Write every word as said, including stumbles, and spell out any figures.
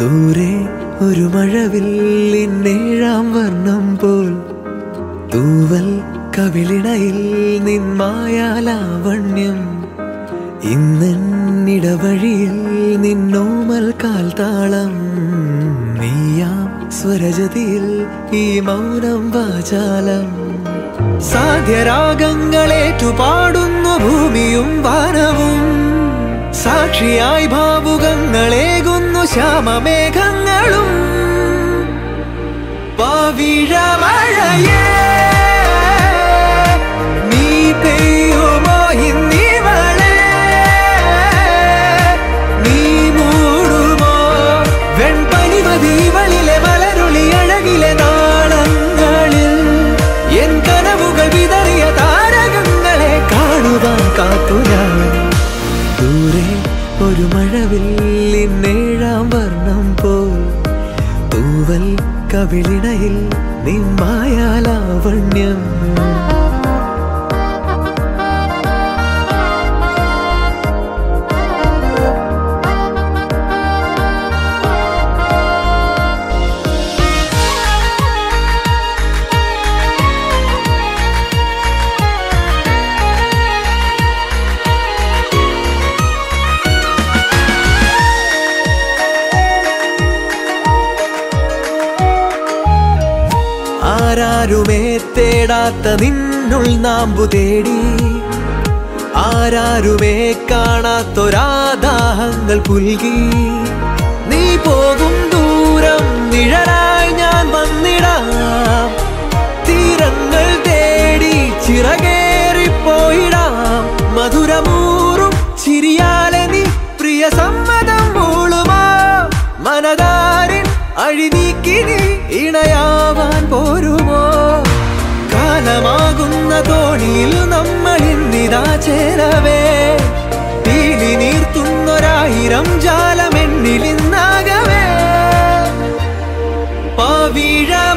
ദൂരെ ഒരു മഴവില്ലിന്നേഴാം വർണ്ണം പോൽ തൂവൽ കവിളിണയിൽ നിന്മായാലാവണ്യം ഇന്നിടവഴിയിൽ നിന്നോമൽ കാൽത്താളം നീയാം സ്വരജതിയിൽ ഈ മൗനം വാചാലം സാധ്യരാഗങ്ങളേറ്റുപാടുന്നു ഭൂമിയും വാനവും സാക്ഷിയായി ഭാവുകങ്ങളേകുന്നു ശ്യാമമേഘങ്ങളും പവിഴമഴയേ നീ പെയ്യുമോ ഇന്നിവളെ നീ മൂടുമോ വെൺപനിമതിവളിലെ മലരുളി അഴകിലെ നാളങ്ങളിൽ എൻ കനവുകൾ വിതറിയ താരകങ്ങളെ കാണുവാൻ കാത്തു ഞാൻ ദൂരെ ഒരു മഴവില്ലിന്നേഴാം വർണ്ണം പോൽ തൂവൽ കവിളിണയിൽ നിന്മായാലാവണ്യം ആരാരുമേ തേടാത്ത നിന്നുൾ നാമ്പു തേടി ആരാരുമേ കാണാത്തൊരാദാഹങ്ങൾ പുൽകി നീ പോകും ദൂരം നിഴലായി ഞാൻ വന്നിടാം തീരങ്ങൾ തേടി ചിറകേറിപ്പോയിടാം മധുരമൂറും ചിരിയാലെ നീ പ്രിയ സമ്മതം മൂളുമാ മനതാരിൻ അഴിനീക്കി നീ ഇണയാവാൻ പോരുമോ കാലമാകുന്ന തോണിയിൽ നമ്മൾ ഇന്നിതാ ചേരവേ പീലി നീർത്തുന്നൊരായിരം ജാലമെന്നിലിന്നാകവേ പവിഴ